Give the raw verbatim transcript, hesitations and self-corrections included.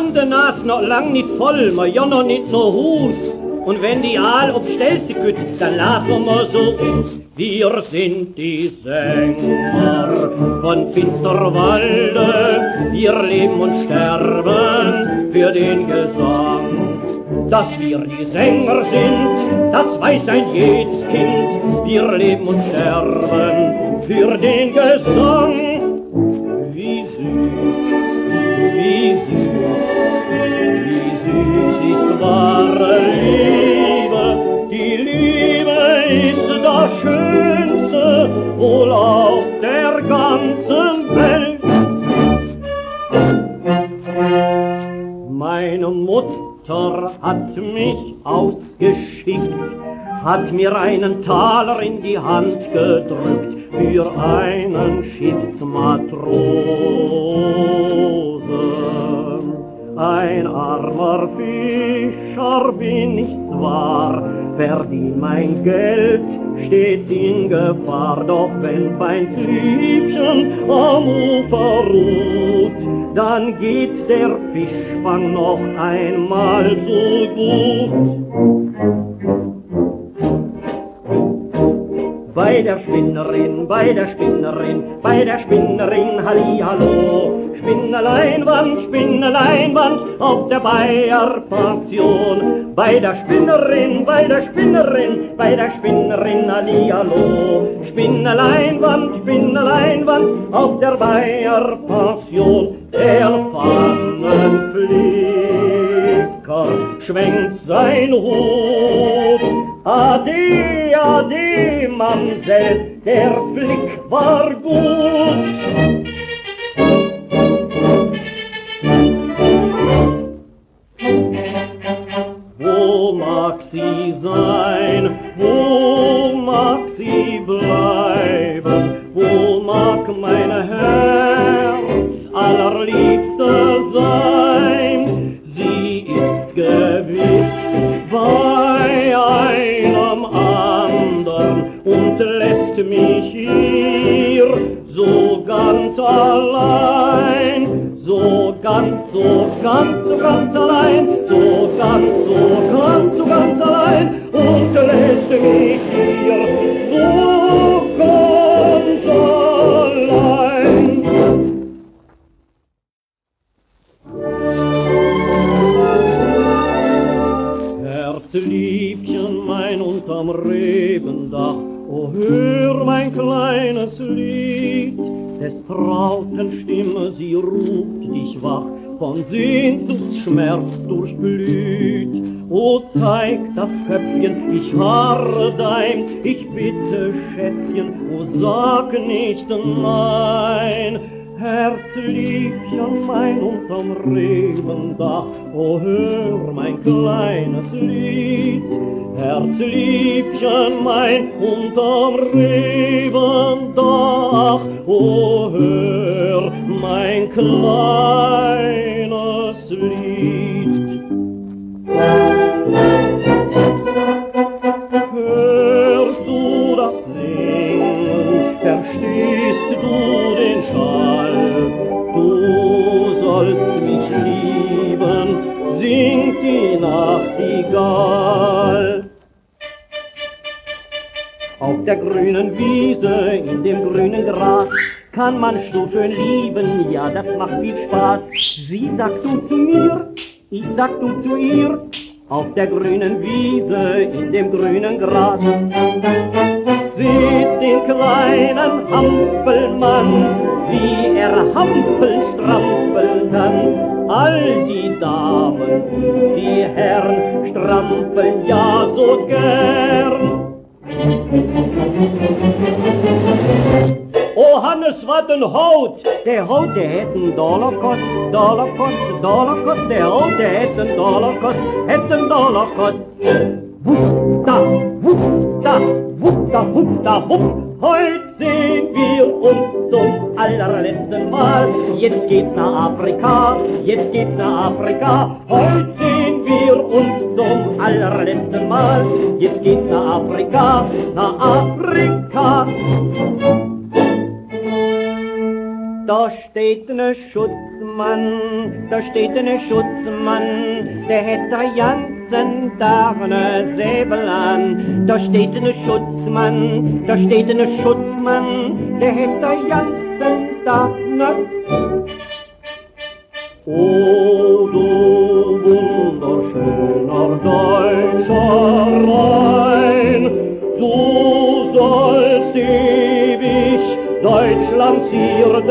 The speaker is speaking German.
Hande nas noch lang nicht voll, ma ja noch nicht no Hus. Und wenn die Aal obstellt sie gut, dann lachen wir so aus. Wir sind die Sänger von Finsterwalde, wir leben und sterben für den Gesang. Dass wir die Sänger sind, das weiß ein jedes Kind, wir leben und sterben für den Gesang. Wie süß, wie süß, wie süß ist wahre Liebe, die Liebe ist das Schönste wohl auf der ganzen Welt. Meine Mutter hat mich ausgeschickt, hat mir einen Taler in die Hand gedrückt für einen Schiffsmatrosen. Ein armer Fischer bin ich zwar, verdien mein Geld, steht in Gefahr, doch wenn feins Liebchen am Ufer ruht, dann geht der Fischfang noch einmal so gut. Bei der Spinnerin, bei der Spinnerin, bei der Spinnerin, hallihallo. Spinneleinwand, Spinneleinwand auf der Bayer-Pension. Bei der Spinnerin, bei der Spinnerin, bei der Spinnerin, hallihallo. Spinneleinwand, Spinneleinwand auf der Bayer-Pension. Der Pfannenflicker schwenkt sein Hut. Ade, ade, Mamsell, der Blick war gut. Wo mag sie sein, wo mag sie bleiben, wo mag mein Herz allerliebste sein? Sie ist gewiss bei einem andern und lässt mich hier so ganz allein, so ganz, so ganz, so ganz allein, so ganz, so ganz, so ganz allein und lässt mich hier so ganz allein. Herzliebchen mein unterm Rebendach, o hör mein kleines Lied, des trauten Stimme, sie ruft dich wach, von Sehnsuchtsschmerz durchglüht. O zeig das Köpfchen, ich harre dein, ich bitte Schätzchen, o sag nicht nein. Herzliebchen mein unterm Rebendach, o hör mein kleines Lied. Herzliebchen mein unterm Rebendach, o hör mein kleines Lied. Hörst du das Singen, verstehst du den Schall? Du sollst mich lieben, singt die Nachtigall. Auf der grünen Wiese, in dem grünen Gras, kann man so schön lieben, ja, das macht viel Spaß. Sie sagt du zu mir, ich sag du zu ihr, auf der grünen Wiese, in dem grünen Gras. Seht den kleinen Hampelmann, wie er hampeln, strampeln kann. All die Damen und die Herren strampeln ja so gern. Oh Hannes, wat een hout! Der hout, der het een dollar kost, dollar kost, dollar kost. Der hout, der het een dollar kost, het een dollar kost. Woepta, woepta, woepta, woepta, woep. Heut sehen wir uns zum allerletzten Mal. Jetzt geht's nach Afrika, jetzt geht's nach Afrika. Heut sehen wir uns zum allerletzten Mal. Jetzt geht's nach Afrika, nach Afrika. Da steht ne Schutzmann, da steht ne Schutzmann, der hätt der ganzen Tag ne Säbel an. Da steht ne Schutzmann, da steht ne Schutzmann, der hätt der ganzen Tag ne. O du wunderschöner deutscher Rhein, du sollst ewig Deutschland zieren